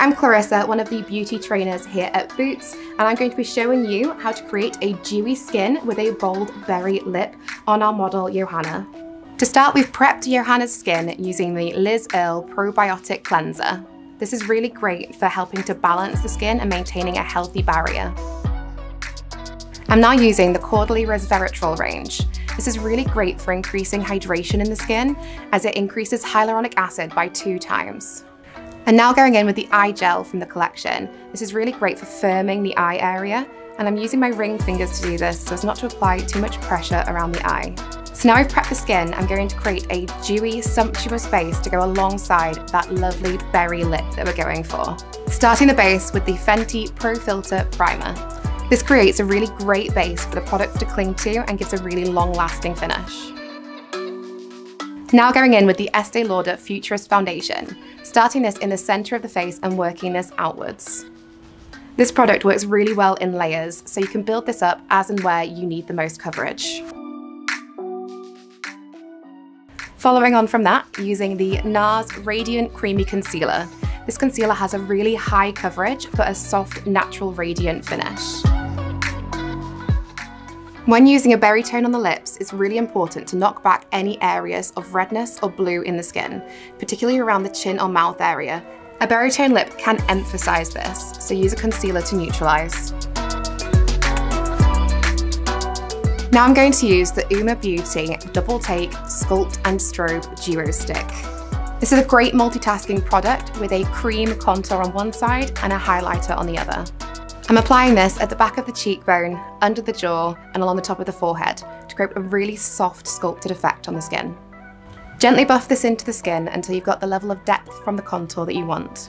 I'm Clarissa, one of the beauty trainers here at Boots, and I'm going to be showing you how to create a dewy skin with a bold berry lip on our model Johanna. To start, we've prepped Johanna's skin using the Liz Earle Probiotic Cleanser. This is really great for helping to balance the skin and maintaining a healthy barrier. I'm now using the Caudalie Resveratrol range. This is really great for increasing hydration in the skin as it increases hyaluronic acid by 2 times. And now going in with the eye gel from the collection. This is really great for firming the eye area, and I'm using my ring fingers to do this so as not to apply too much pressure around the eye. So now I've prepped the skin, I'm going to create a dewy, sumptuous base to go alongside that lovely berry lip that we're going for. Starting the base with the Fenty Pro Filter Primer. This creates a really great base for the product to cling to and gives a really long-lasting finish. Now going in with the Estee Lauder Futurist Foundation, starting this in the center of the face and working this outwards. This product works really well in layers, so you can build this up as and where you need the most coverage. Following on from that, using the NARS Radiant Creamy Concealer. This concealer has a really high coverage, but a soft, natural, radiant finish. When using a berry tone on the lips, it's really important to knock back any areas of redness or blue in the skin, particularly around the chin or mouth area. A berry tone lip can emphasize this, so use a concealer to neutralize. Now I'm going to use the Uma Beauty Double Take Sculpt and Strobe Duo Stick. This is a great multitasking product with a cream contour on one side and a highlighter on the other. I'm applying this at the back of the cheekbone, under the jaw, and along the top of the forehead to create a really soft sculpted effect on the skin. Gently buff this into the skin until you've got the level of depth from the contour that you want.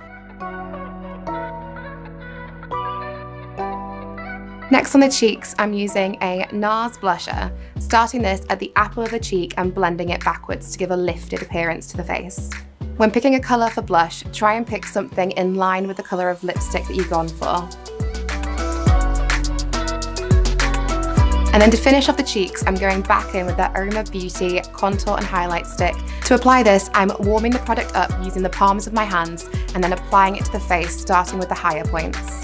Next on the cheeks, I'm using a NARS blusher, starting this at the apple of the cheek and blending it backwards to give a lifted appearance to the face. When picking a colour for blush, try and pick something in line with the colour of lipstick that you've gone for. And then to finish off the cheeks, I'm going back in with the Uma Beauty Contour and Highlight Stick. To apply this, I'm warming the product up using the palms of my hands and then applying it to the face, starting with the higher points.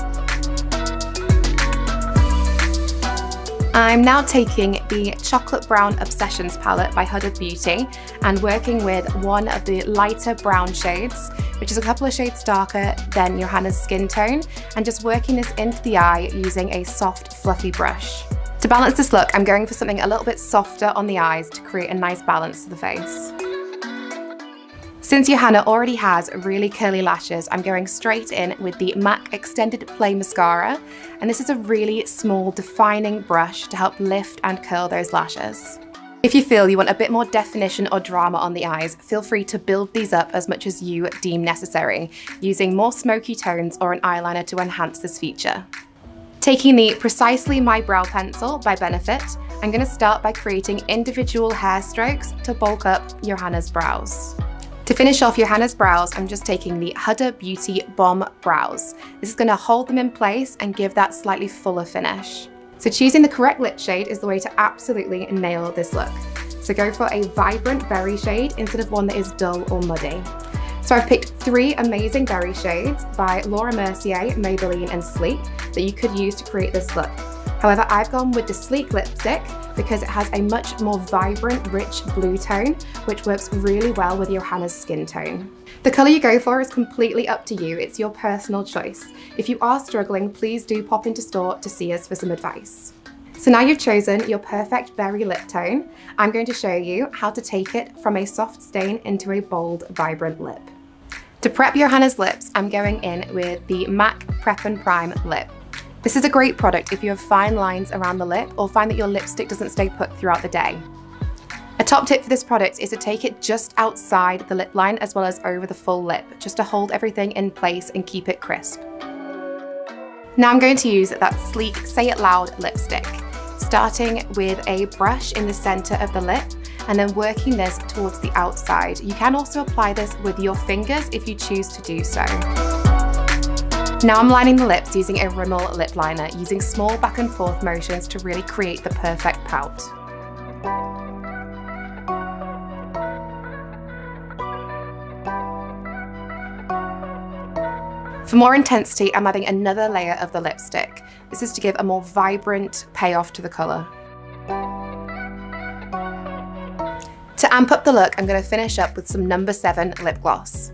I'm now taking the Chocolate Brown Obsessions palette by Huda Beauty and working with one of the lighter brown shades, which is a couple of shades darker than Johanna's skin tone, and just working this into the eye using a soft, fluffy brush. To balance this look, I'm going for something a little bit softer on the eyes to create a nice balance to the face. Since Johanna already has really curly lashes, I'm going straight in with the MAC Extended Play Mascara, and this is a really small defining brush to help lift and curl those lashes. If you feel you want a bit more definition or drama on the eyes, feel free to build these up as much as you deem necessary, using more smoky tones or an eyeliner to enhance this feature. Taking the Precisely My Brow Pencil by Benefit, I'm going to start by creating individual hair strokes to bulk up Johanna's brows. To finish off Johanna's brows, I'm just taking the Huda Beauty Bomb Brows. This is going to hold them in place and give that slightly fuller finish. So choosing the correct lip shade is the way to absolutely nail this look. So go for a vibrant berry shade instead of one that is dull or muddy. So I've picked 3 amazing berry shades by Laura Mercier, Maybelline and Sleek that you could use to create this look. However, I've gone with the Sleek lipstick because it has a much more vibrant, rich blue tone, which works really well with Johanna's skin tone. The colour you go for is completely up to you, it's your personal choice. If you are struggling, please do pop into store to see us for some advice. So now you've chosen your perfect berry lip tone, I'm going to show you how to take it from a soft stain into a bold, vibrant lip. To prep Johanna's lips, I'm going in with the MAC Prep and Prime Lip. This is a great product if you have fine lines around the lip or find that your lipstick doesn't stay put throughout the day. A top tip for this product is to take it just outside the lip line as well as over the full lip, just to hold everything in place and keep it crisp. Now I'm going to use that Sleek Say It Loud lipstick, starting with a brush in the center of the lip and then working this towards the outside. You can also apply this with your fingers if you choose to do so. Now I'm lining the lips using a Rimmel lip liner, using small back and forth motions to really create the perfect pout. For more intensity, I'm adding another layer of the lipstick. This is to give a more vibrant payoff to the colour. To amp up the look, I'm going to finish up with some No. 7 lip gloss.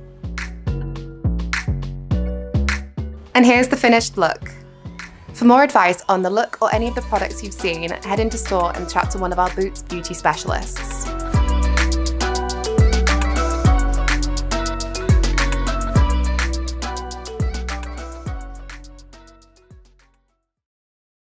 And here's the finished look. For more advice on the look or any of the products you've seen, head into store and chat to one of our Boots beauty specialists.